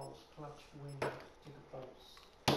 pulse, clutch, win, take a pulse.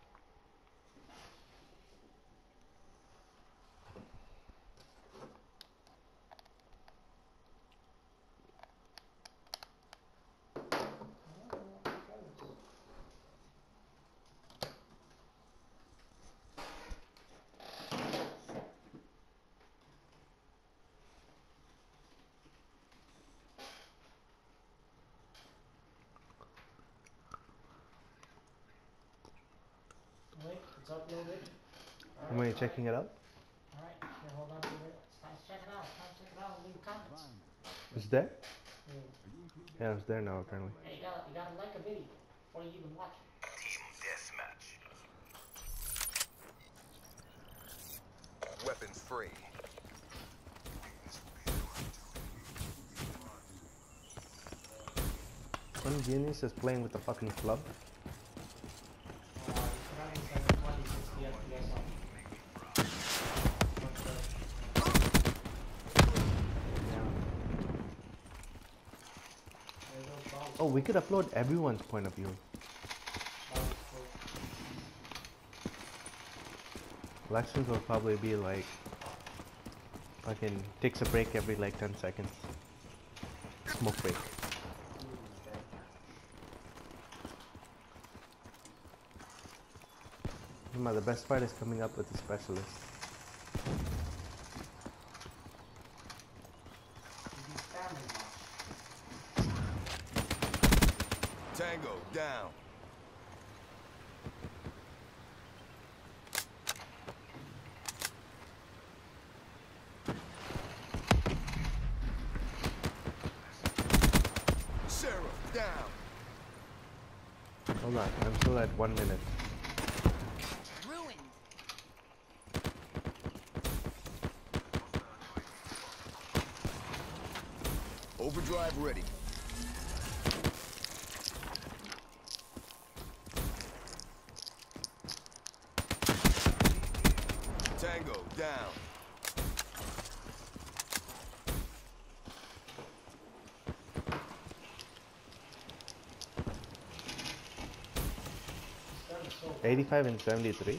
Wait, it's uploaded. Am I checking it out? Alright, here, hold on to it. Let's check it out. Let's check it out. Leave comments. It's there? Yeah. Yeah, it's there now apparently. Hey, you gotta like a video before you even watch it. Team deathmatch. Weapons free. One genius is playing with the fucking club. It's running 720, 60 FPS on. Oh, we could upload everyone's point of view. Elections will probably be like fucking takes a break every like 10 seconds. Smoke break. The best part is coming up with the specialist. Tango down. Sarah down. Hold on, I'm still at 1 minute. Ruined. Overdrive ready. Tango down. So 85 and 73.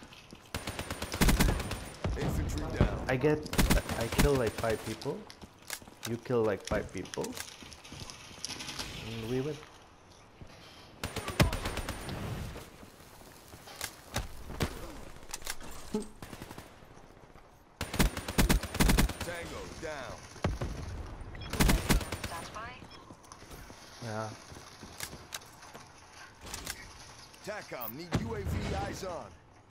Infantry down. I kill like 5 people. You kill like 5 people. And we win. Tango down. Stand by. Yeah. TACOM need UAV eyes on.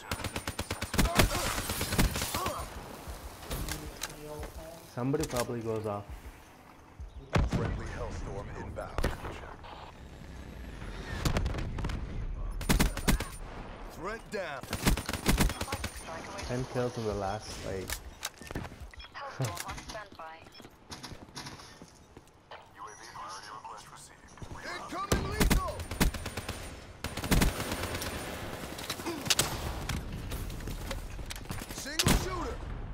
Somebody probably goes off. Friendly Hellstorm inbound. Threat down. Lightning strike away. 10 kills in the last like Hellstorm on standby. UAV priority request received. Incoming lethal! Single shooter!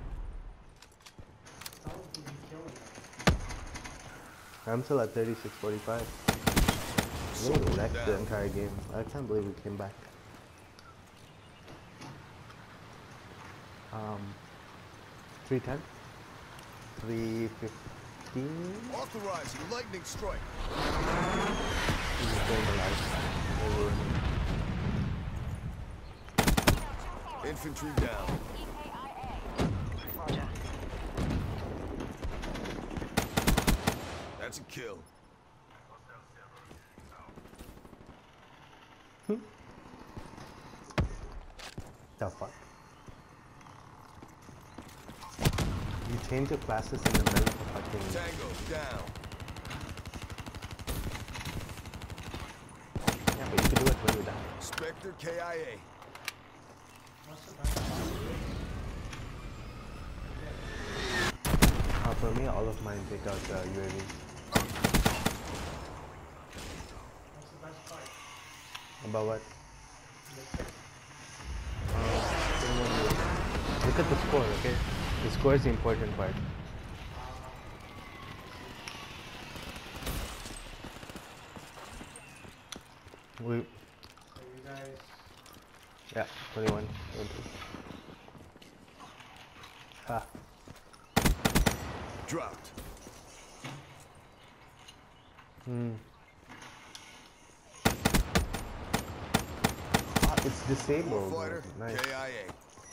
I'm still at 36-45. We wrecked the entire game. I can't believe we came back. 310, 315. Authorizing lightning strike. This is going alive. Infantry down. Roger. That's a kill. The fuck? You change your classes in the middle of a fucking... Tango down. Yeah, but you can do it when you're down. Spectre KIA. For me, all of mine take out UAV. About what? Look at the score, okay? The score is the important part. We, So you guys, yeah, 21. 22. Ah, Dropped. ah, it's disabled. Warfighter, Nice. KIA.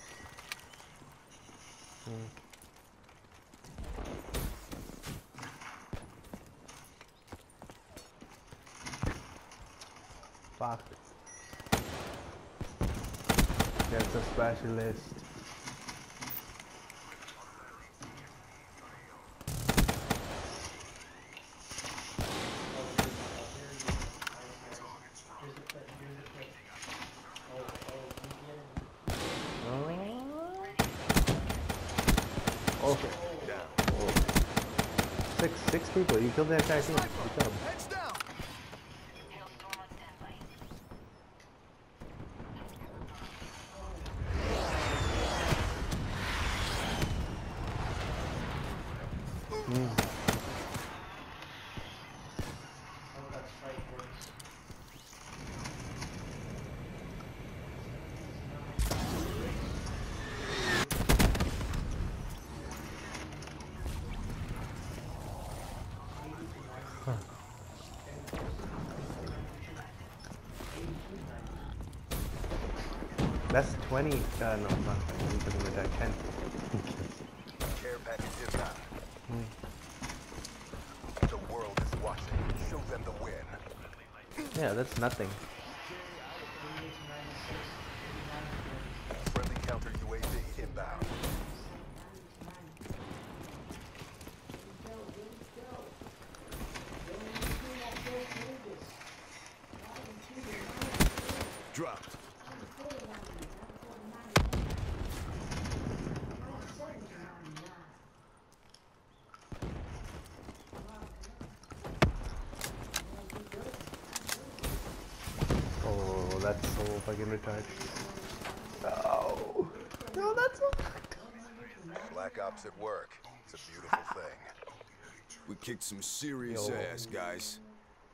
Fuck. That's a specialist. here's the clip, here's the clip. Oh, you get it? Oh, Down. oh. Six people. You killed the entire team. Good job. Heads down. Hailstorm on standby. Oh, that strike works. That's 20. No, not 20. I'm talking about 10. Care package inbound. The world is watching. Show them the win. Yeah, that's nothing. Friendly counter UAV inbound. Dropped. Oh, that's so fucking retarded. No. No, that's so Black Ops at work. It's a beautiful thing. We kicked some serious Yo. ass, guys.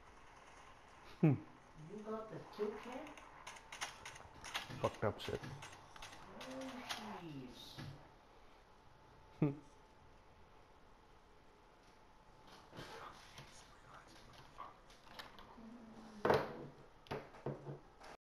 You got the kill cam? fucked up shit.